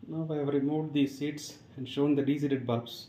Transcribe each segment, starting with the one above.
Now I have removed these seats and shown the deseated bulbs.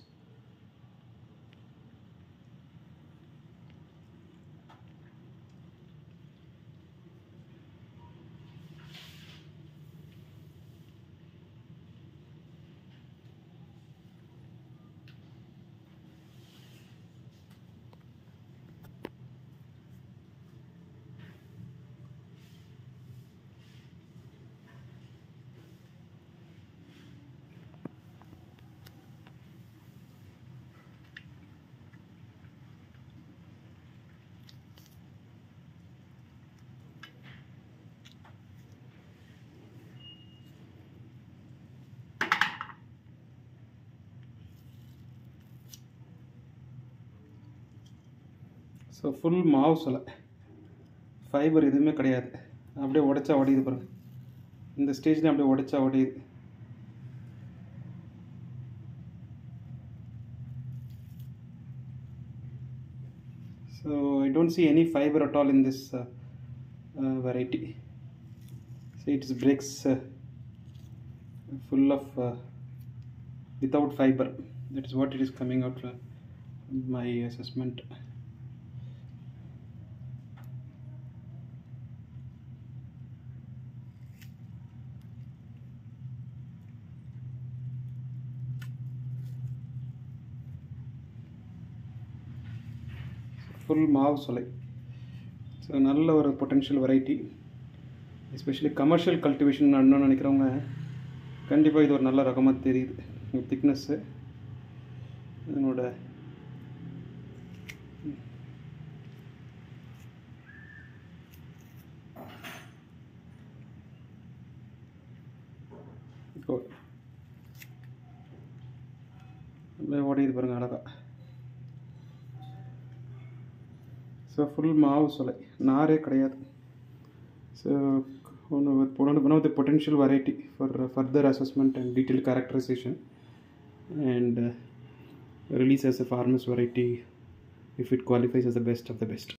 So full மாவு சொலை, fibre எதுவுமே கிடையாது. அப்படியே உடைச்சா உடையுது பாருங்க. இந்த ஸ்டேஜ்லேயும் அப்படியே உடைச்சா உடையுது. So I don't see any fiber at all in this variety. See, it breaks full of without fiber. That is what it is coming out from my assessment. Full மாவு சொலை. ஸோ நல்ல ஒரு potential variety, especially commercial cultivation பண்ணணும்னு நினைக்கிறவங்க கண்டிப்பாக இது ஒரு நல்ல ரகமாக தெரியுது. திக்னஸ்ஸு, இதனோட இப்போ உடையுது பாருங்கள் அழகாக. ஸோ ஃபுல் மாவு சொலை, நாரே கிடையாது. So one of the potential variety for further assessment and detailed characterization and release as a farmer's variety if it qualifies as the best of the best.